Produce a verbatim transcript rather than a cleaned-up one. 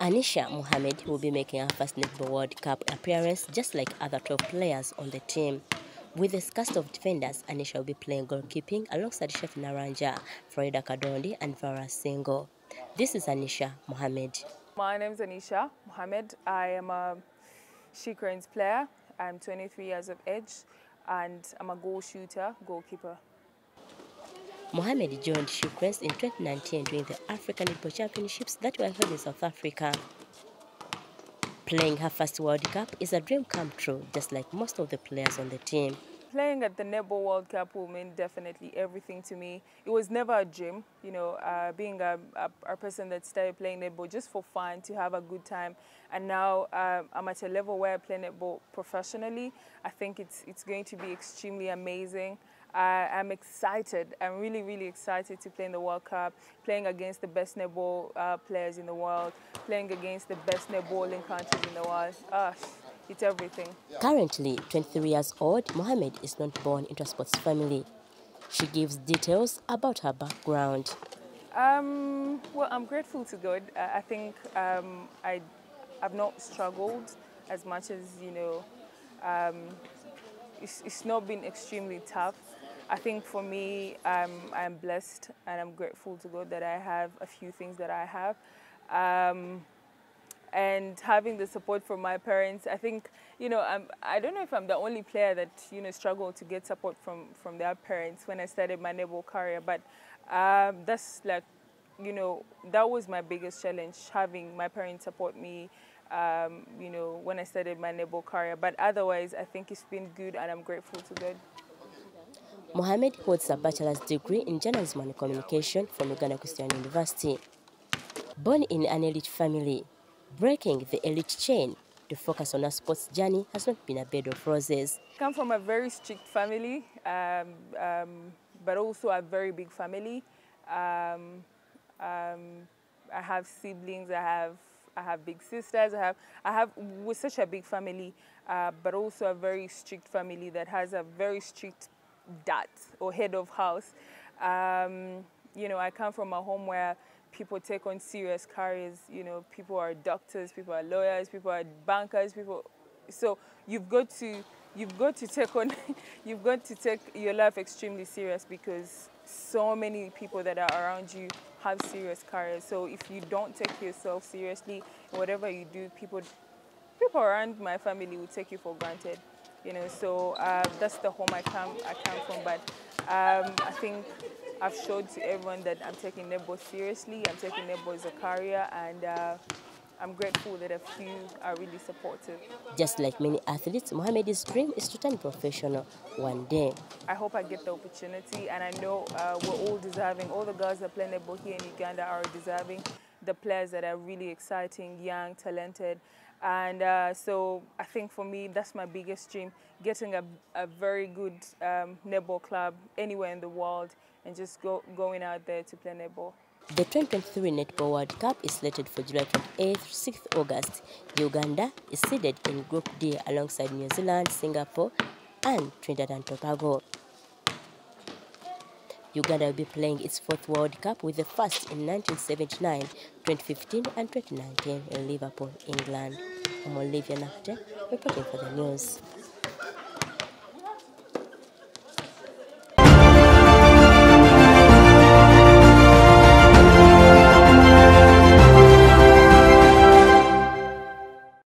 Anisha Mohammed will be making her first Netball World Cup appearance just like other twelve players on the team. With this cast of defenders, Anisha will be playing goalkeeping alongside Chef Naranja, Florida Kadondi and Farah Singo. This is Anisha Mohammed. My name is Anisha Mohammed. I am a She Cranes player. I'm twenty-three years of age and I'm a goal shooter, goalkeeper. Mohammed joined She Cranes in twenty nineteen during the African Netball Championships that were held in South Africa. Playing her first World Cup is a dream come true, just like most of the players on the team. Playing at the Netball World Cup will mean definitely everything to me. It was never a dream, you know, uh, being a, a, a person that started playing netball just for fun, to have a good time. And now uh, I'm at a level where I play netball professionally. I think it's, it's going to be extremely amazing. Uh, I'm excited. I'm really, really excited to play in the World Cup, playing against the best netball uh, players in the world, playing against the best netballing countries in the world. Uh, it's everything. Currently twenty-three years old, Mohammed is not born into a sports family. She gives details about her background. Um, well, I'm grateful to God. Uh, I think um, I, I've not struggled as much as, you know, um, it's, it's not been extremely tough. I think for me, um, I'm blessed and I'm grateful to God that I have a few things that I have. Um, and having the support from my parents, I think, you know, I'm, I don't know if I'm the only player that, you know, struggled to get support from, from their parents when I started my netball career. But um, that's like, you know, that was my biggest challenge, having my parents support me, um, you know, when I started my netball career. But otherwise, I think it's been good and I'm grateful to God. Mohammed holds a bachelor's degree in journalism and communication from Uganda Christian University. Born in an elite family, breaking the elite chain to focus on her sports journey has not been a bed of roses. I come from a very strict family, um, um, but also a very big family. Um, um, I have siblings, I have, I have big sisters, I have, I have, we're such a big family, uh, but also a very strict family that has a very strict dad or head of house. Um, you know, I come from a home where people take on serious careers. You know, people are doctors, people are lawyers, people are bankers, people. So you've got to, you've got to take on, you've got to take your life extremely serious because so many people that are around you have serious careers. So if you don't take yourself seriously, whatever you do, people, people around my family will take you for granted. You know, so uh, that's the home I come, I come from. But um, I think I've showed to everyone that I'm taking netball seriously. I'm taking netball as a career, and uh, I'm grateful that a few are really supportive. Just like many athletes, Mohammed's dream is to turn professional one day. I hope I get the opportunity, and I know uh, we're all deserving. All the girls that play netball here in Uganda are deserving. The players that are really exciting, young, talented. And uh, so I think for me, that's my biggest dream, getting a, a very good um, netball club anywhere in the world and just go, going out there to play netball. The twenty twenty-three Netball World Cup is slated for July twenty-eighth to sixth August. Uganda is seeded in Group D alongside New Zealand, Singapore, and Trinidad and Tobago. Uganda will be playing its fourth World Cup with the first in nineteen seventy-nine, twenty fifteen, and twenty nineteen in Liverpool, England. I'm Olivia Nafte, reporting for the news.